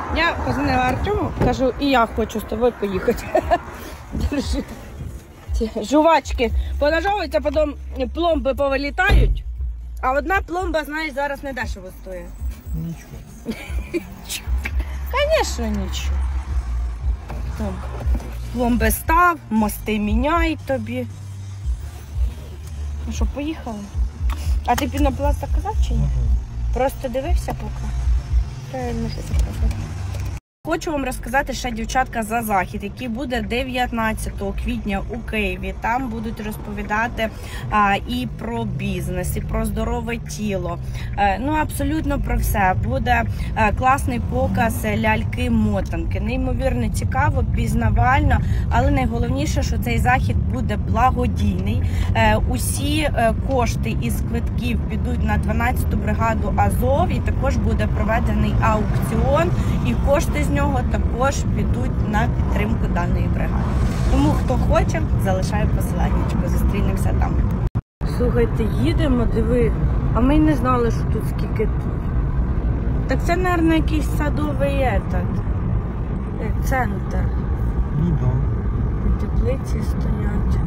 Я позвонила Артему, кажу, і я хочу з тобою поїхати. Держи. Ці жувачки понажовуються, потім пломби повилітають. А одна пломба, знаєш, зараз не дешево стоїть. Нічого. Звісно, нічого. Там пломби став, мости міняй тобі. Ну що, поїхали? А ти пінопласт заказав чи ні? Просто дивився поки? Правильно ти заказав. Хочу вам розказати ще, дівчатка, за захід, який буде 19 квітня у Києві. Там будуть розповідати і про бізнес, і про здорове тіло. Ну, абсолютно про все. Буде класний показ ляльки-мотанки. Неймовірно цікаво, пізнавально, але найголовніше, що цей захід буде благодійний. Усі кошти із квитків підуть на 12-ту бригаду Азов, і також буде проведений аукціон, і кошти з нього також підуть на підтримку даної бригади. Тому, хто хоче, залишаю посилання, зустрінемося там. Слухайте, їдемо, диви, а ми й не знали, що тут скільки тут. Так це, мабуть, якийсь садовий центр. Ну так. Теплиці стоять.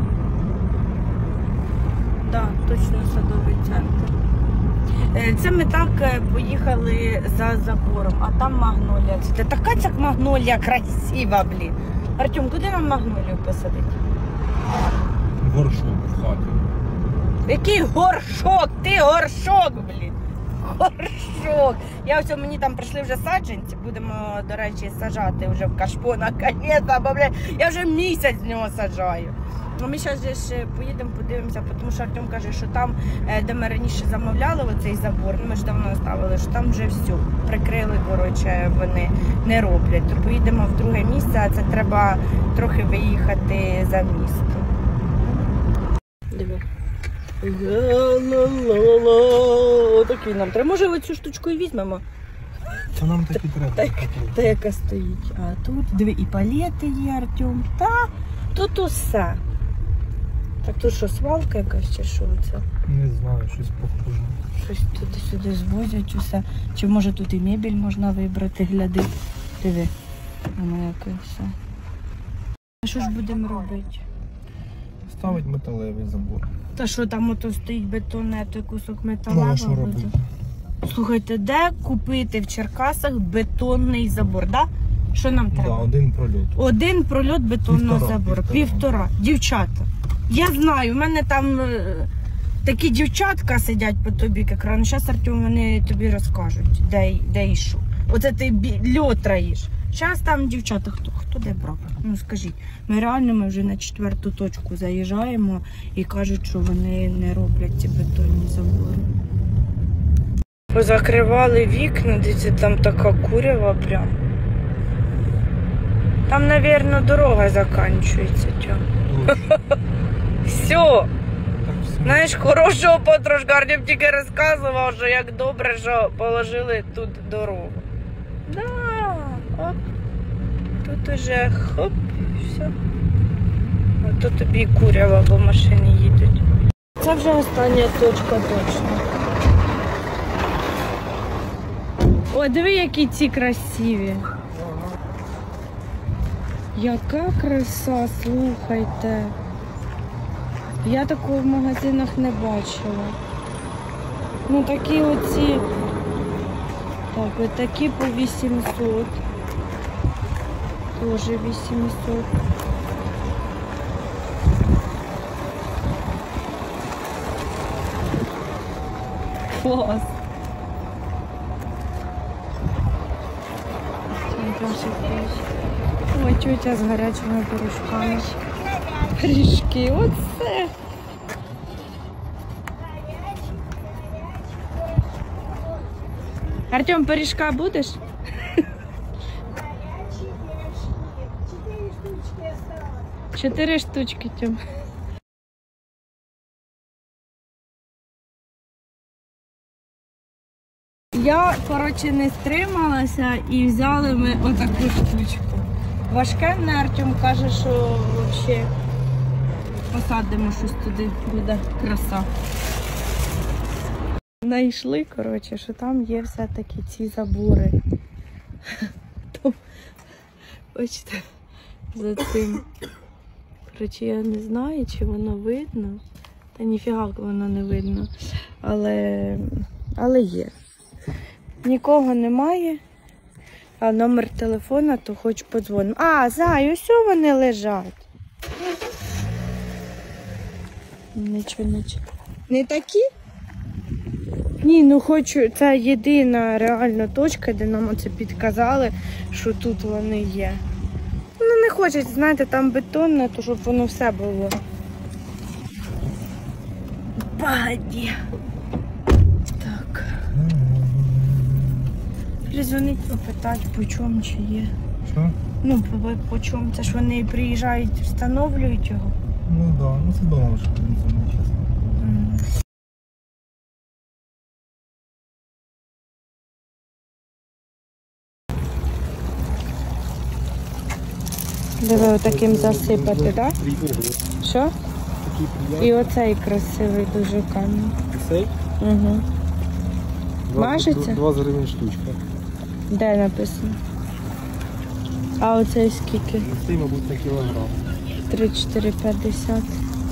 Так, точно садовий центр. Це ми так поїхали за забором, а там магнолія. Це така ця магнолія красива, блін. Артем, куди нам магнолію посадити? Горшок в хаті. Який горшок? Ти горшок, блін. Горшок. Мені там прийшли вже саджанці, будемо, до речі, саджати вже в кашпо наконець, бо, блін, я вже місяць з нього саджаю. Ми зараз поїдемо, подивимося, тому що Артем каже, що там, де ми раніше замовляли оцей забор, ми ж давно ставили, що там вже все, прикрили, коротше, вони не роблять. То поїдемо в друге місце, а це треба трохи виїхати за місто. Диви. Отакий нам треба. Може, оцю штучку і візьмемо? Та нам так і треба. Та яка стоїть. А тут, диви, і палети є, Артем. Та, тут усе. Так тут що, свалка якась чи що це? Не знаю, щось похоже. Щось туди-сюди звозять усе. Чи може тут і мебель можна вибрати, гляди. Диви, воно яке все. А що ж будемо робити? Ставить металевий забор. Та що там ото стоїть бетонний, той кусок Ну, а металевого що буде? робити? Слухайте, де купити в Черкасах бетонний забор, да? Що нам треба? Да, один прольот. Один прольот бетонного забору. Півтора. Дівчата. Я знаю, в мене там такі дівчатка сидять по тобі, як рано. Зараз, Артем, вони тобі розкажуть, де і що. Оце ти льотраєш. Зараз там дівчата, хто де брав? Ну скажіть, ми вже на 4-ту точку заїжджаємо і кажуть, що вони не роблять ці бетонні забори. Позакривали вікна, дивіться, там така курява прям. Там, мабуть, дорога закінчується. Все. Знаєш, хорошого потрошка Артем тільки розказував, що як добре, що положили тут дорогу. Да, оп. Тут уже хоп, все. А то тобі курява, бо машини їдуть. Це вже остання точка точно. О, диви, які ці красиві. Яка краса, слухайте. Я такого в магазинах не бачила. Ну такі оці. Так, ось такі по 800. Тоже 800. Клас. Ой, тетя з гарячими пиріжками. Пиріжки, оце. Артем, пиріжка будеш? 4 штучки, Тьом. Я, коротше, не стрималася і взяли ми отаку штучку. Важке, Артем каже, що взагалі посадимо щось туди, буде краса. Знайшли, коротше, що там є все-таки ці забори. там. Бачите, за цим. Коротше, я не знаю, чи воно видно. Та ніфіга воно не видно. Але є. Нікого немає. А номер телефона, то хоч подзвонимо. А, Зай, ось вони лежать. Нічого. Не такі? Ні, ну хочу, це єдина реальна точка, де нам оце підказали, що тут вони є. Ну не хочуть, знаєте, там бетонне, то щоб воно все було. Багаті. Так. Призвонить, попитати, по чому чи є. Що? Ну, по чому? Це ж вони приїжджають, встановлюють його. Ну так, да. Ну це дома вже, чесно. Диви, отаким засипати, так? Що? І оцей красивий дуже камінь. Цей? Угу. Важиться? 20 гривень штучка. Де написано? А оцей скільки? Цей, мабуть, на кілограм. 3-4,50.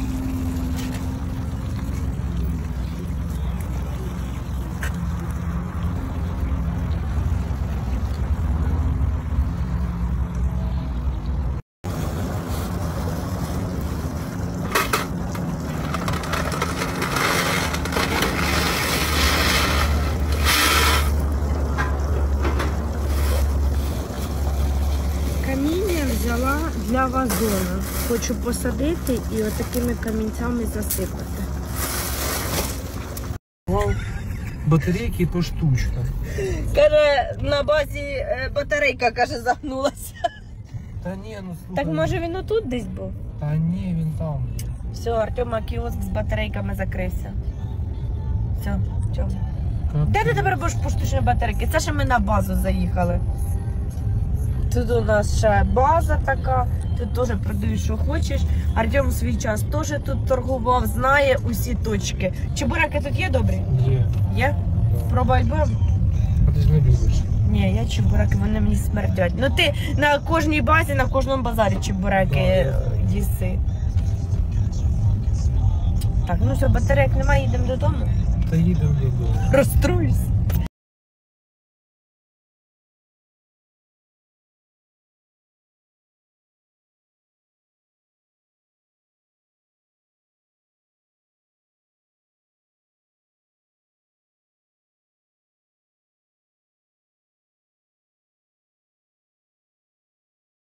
Каміння взяла для вазона. Хочу посадити і отакими камінцями засипати. Вау. Батарейки то штучка. Каже, на базі батарейка, каже, загнулася. Та ні, ну слухай. Так може він отут десь був? Та ні, він там. Все, Артема кіоск з батарейками закрився. Все, чого? Де ти тепер будеш поштучні батарейки? Це ще ми на базу заїхали. Тут у нас ще база така, тут теж продають, що хочеш. Артем в свій час теж тут торгував, знає усі точки. Чебуреки тут є добрі? Є. Є? Пробувати будемо? А ти ж не любиш. Ні, я чебуреки, вони мені смердять. Ну ти на кожній базі, на кожному базарі чебуреки їси. Так, ну що, батарейок немає, їдемо додому? Та їдемо додому. Розстроюсь.